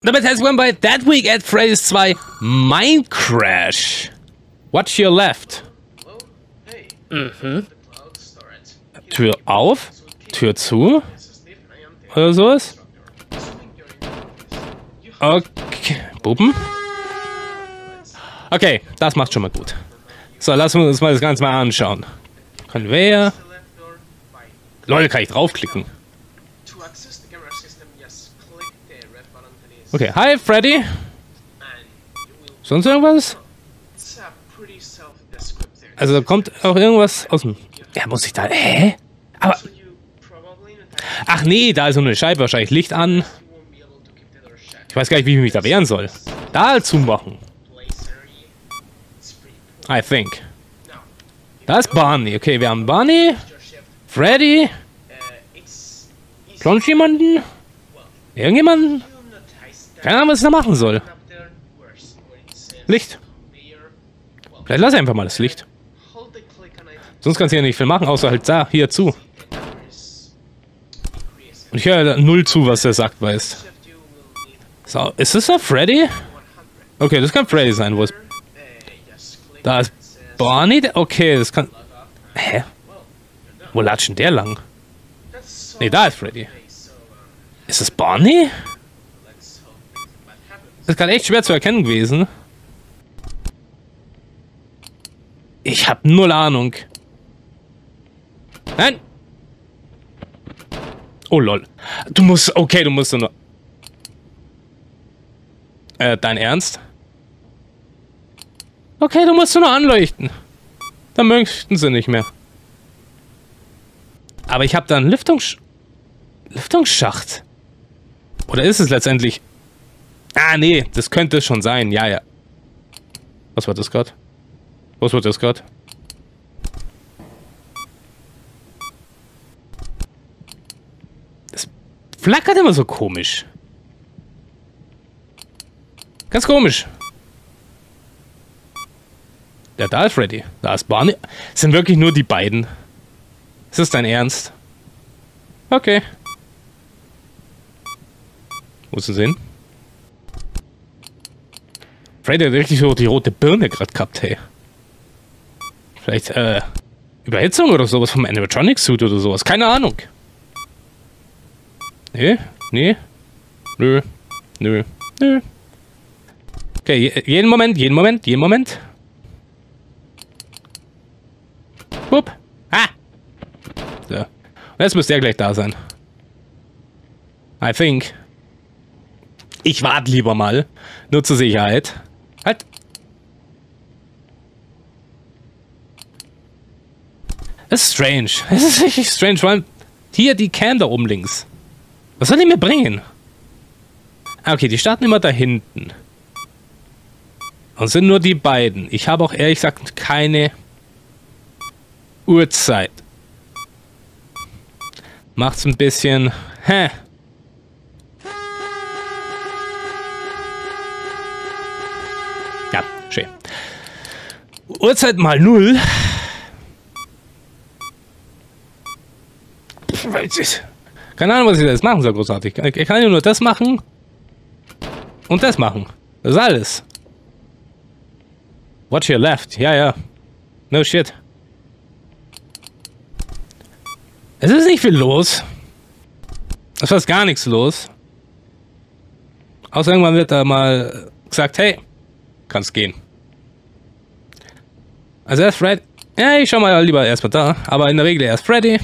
Damit herzlich willkommen bei That Week at Freddy's 2 Minecrash. Watch your left. Mhm. Tür auf, Tür zu. Oder sowas. Okay. Buben. Okay, das macht schon mal gut. So, lassen wir uns mal das Ganze mal anschauen. Conveyor. Leute, kann ich draufklicken? Okay, hi Freddy. Sonst irgendwas? Also da kommt auch irgendwas aus dem... Ja, muss ich da... Hä? Aber... Ach nee, da ist so eine Scheibe, wahrscheinlich Licht an. Ich weiß gar nicht, wie ich mich da wehren soll. Da zumachen. I think. Da ist Barney. Okay, wir haben Barney. Freddy. Sonst jemanden? Irgendjemanden? Keine Ahnung, was ich da machen soll. Licht. Vielleicht lass ich einfach mal das Licht. Sonst kannst du ja nicht viel machen, außer halt da, hier zu. Und ich höre null zu, was er sagt, weißt. So, ist das da Freddy? Okay, das kann Freddy sein, wo ist... Da ist Barney? Okay, das kann... Hä? Wo latscht denn der lang? Ne, da ist Freddy. Ist das Barney? Das ist gerade echt schwer zu erkennen gewesen. Ich habe null Ahnung. Nein! Oh lol. Du musst... Okay, du musst nur... Dein Ernst? Okay, du musst nur anleuchten. Dann möchten sie nicht mehr. Aber ich habe da einen Lüftungsschacht. Oder ist es letztendlich... Ah, nee, das könnte schon sein. Ja, ja. Was war das gerade? Was war das gerade? Das flackert immer so komisch. Ganz komisch. Ja, da ist Freddy. Da ist Barney. Es sind wirklich nur die beiden. Ist das dein Ernst? Okay. Musst du sehen? Freddy hat richtig so die rote Birne gerade gehabt, hey. Vielleicht, Überhitzung oder sowas vom Animatronic-Suit oder sowas. Keine Ahnung. Nee, nee. Nö, nö, nö. Okay, jeden Moment. Wupp. Ah! So. Und jetzt müsste er gleich da sein. I think. Ich warte lieber mal. Nur zur Sicherheit. Halt. Das ist strange. Das ist richtig strange, weil hier die Cam da oben links. Was soll die mir bringen? Ah, okay, die starten immer da hinten. Und sind nur die beiden. Ich habe auch ehrlich gesagt keine Uhrzeit. Macht's ein bisschen... Hä? Ja, schön. Uhrzeit mal 0. Keine Ahnung, was ich jetzt machen soll, großartig. Ich kann ja nur das machen. Und das machen. Das ist alles. Watch your left. Ja, ja. No shit. Es ist nicht viel los. Es ist fast gar nichts los. Außer irgendwann wird da mal gesagt, hey, kannst gehen. Also erst Freddy. Ja, ich schau mal lieber erstmal da. Aber in der Regel erst Freddy.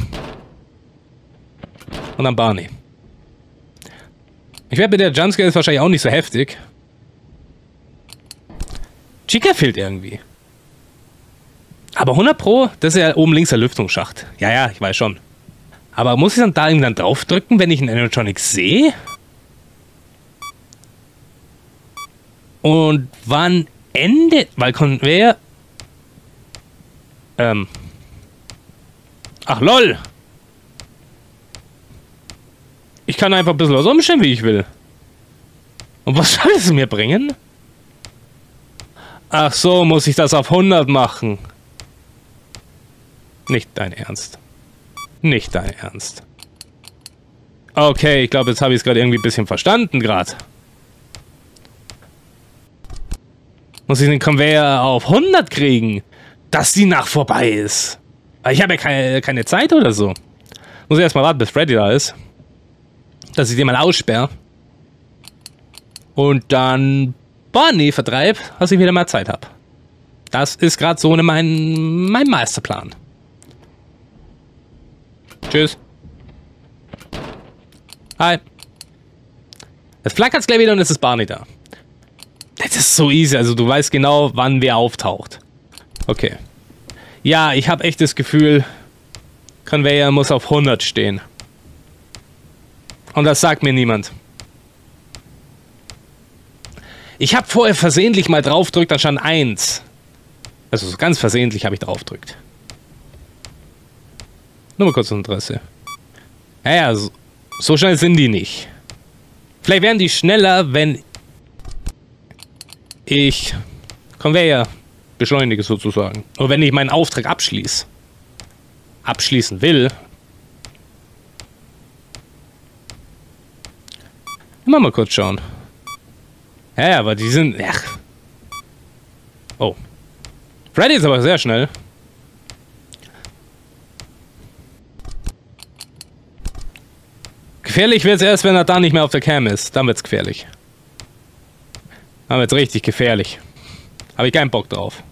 Und dann Barney. Ich werde mit der Jumpscare ist wahrscheinlich auch nicht so heftig. Chica fehlt irgendwie. Aber 100 Pro, das ist ja oben links der Lüftungsschacht. Ja, ja, ich weiß schon. Aber muss ich dann da irgendwann drauf drücken, wenn ich einen Animatronic sehe? Und wann endet... Weil Conveyor... Ach, lol. Ich kann einfach ein bisschen was umstellen, wie ich will. Und was soll es mir bringen? Ach so, muss ich das auf 100 machen. Nicht dein Ernst. Nicht dein Ernst. Okay, ich glaube, jetzt habe ich es gerade irgendwie ein bisschen verstanden gerade. Muss ich den Conveyor auf 100 kriegen, dass die Nacht vorbei ist. Ich habe ja keine Zeit oder so. Muss ich erstmal warten, bis Freddy da ist. Dass ich den mal aussperre. Und dann Bonnie vertreib, dass ich wieder mehr Zeit habe. Das ist gerade so mein Masterplan. Tschüss. Hi. Es flackert's gleich wieder und es ist Barney da. Das ist so easy, also du weißt genau, wann wer auftaucht. Okay. Ja, ich habe echt das Gefühl, Conveyor muss auf 100 stehen. Und das sagt mir niemand. Ich habe vorher versehentlich mal draufgedrückt, dann stand 1. Also so ganz versehentlich habe ich draufgedrückt. Nur mal kurz Interesse. Ja, so schnell sind die nicht. Vielleicht wären die schneller, wenn ich Conveyor beschleunige sozusagen. Oder wenn ich meinen Auftrag abschließen will. Immer mal kurz schauen. Ja, aber die sind... Ach. Oh. Freddy ist aber sehr schnell. Gefährlich wird es erst, wenn er da nicht mehr auf der Cam ist. Dann wird es gefährlich. Dann wird es richtig gefährlich. Habe ich keinen Bock drauf.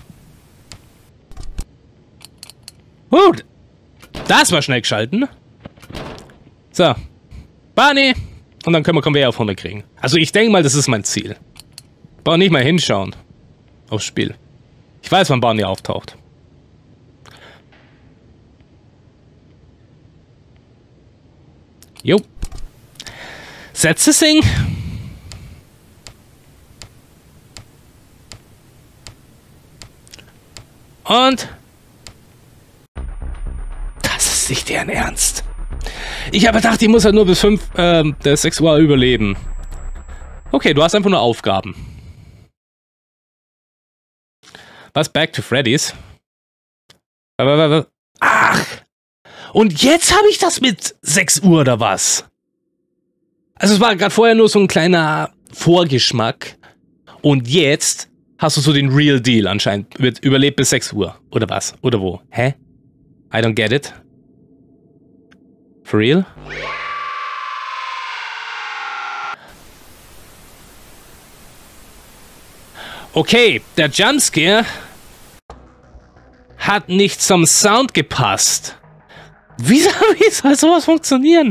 Das war schnell geschalten. So. Barney. Und dann können wir Conveyor auf 100 kriegen. Also ich denke mal, das ist mein Ziel. Brauche nicht mal hinschauen. Aufs Spiel. Ich weiß, wann Barney auftaucht. Jo. Setz das Ding. Und... Das ist nicht deren Ernst. Ich habe gedacht, ich muss halt nur bis 6 Uhr überleben. Okay, du hast einfach nur Aufgaben. Was? Back to Freddy's? Ach! Und jetzt habe ich das mit 6 Uhr oder was? Also es war gerade vorher nur so ein kleiner Vorgeschmack. Und jetzt hast du so den Real Deal anscheinend. Wird überlebt bis 6 Uhr. Oder was? Oder wo? Hä? I don't get it. For real? Okay, der Jumpscare hat nicht zum Sound gepasst. Wie soll sowas funktionieren?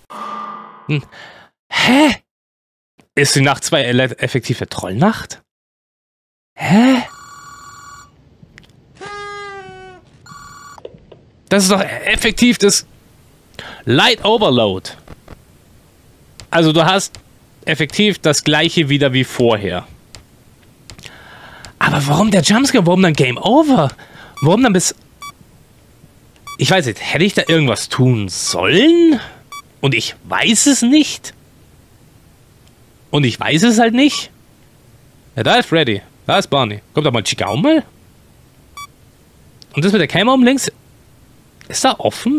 Hä? Ist die Nacht 2 effektive Trollnacht? Hä? Das ist doch effektiv das Light Overload. Also du hast effektiv das gleiche wieder wie vorher. Aber warum der Jumpscare? Warum dann Game Over? Warum dann bis... Ich weiß nicht, hätte ich da irgendwas tun sollen? Und ich weiß es nicht? Und ich weiß es halt nicht? Ja, da ist Freddy. Da ist Barney. Kommt doch mal Chica auch mal. Und das mit der Kamera um links... Ist da offen?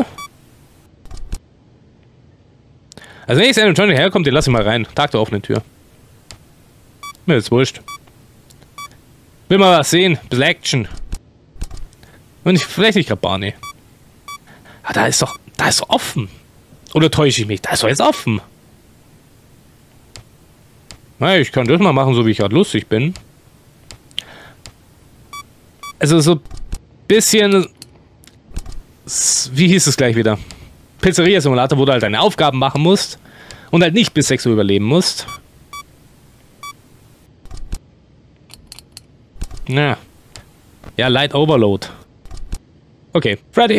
Also wenn jetzt Animatronic herkommt, den lass ich mal rein. Tag der offenen Tür. Mir ist wurscht. Will mal was sehen. Bisschen Action. Und vielleicht nicht gerade Barney. Ah, da ist doch offen. Oder täusche ich mich? Da ist doch jetzt offen. Na, ich kann das mal machen, so wie ich gerade lustig bin. Also so ein bisschen... Wie hieß es gleich wieder? Pizzeria-Simulator, wo du halt deine Aufgaben machen musst und halt nicht bis 6 Uhr überleben musst. Ja. Ja, Light Overload. Okay, Freddy.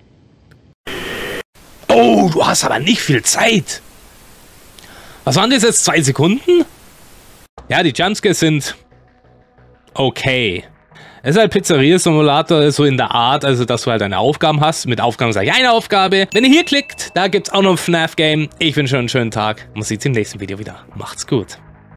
Oh, du hast aber nicht viel Zeit. Was waren das jetzt? 2 Sekunden? Ja, die Jumpscares sind okay. Es ist halt Pizzeria-Simulator, so in der Art, also dass du halt deine Aufgaben hast. Mit Aufgaben sage ich eine Aufgabe. Wenn ihr hier klickt, da gibt es auch noch ein FNAF-Game. Ich wünsche euch einen schönen Tag und man sieht sich im nächsten Video wieder. Macht's gut.